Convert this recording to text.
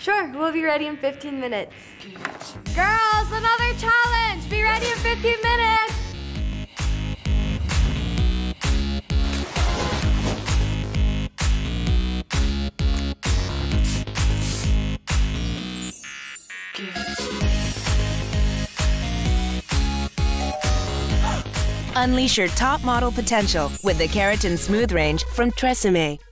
Sure, we'll be ready in 15 minutes. Girls, another challenge! Be ready in 15 minutes! Unleash your top model potential with the Keratin Smooth range from TRESemme.